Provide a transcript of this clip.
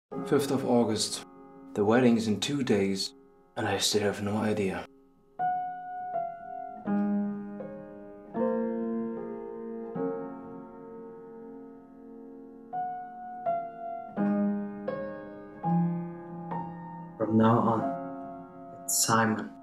5th of August. The wedding is in 2 days, and I still have no idea. From now on, it's Simon.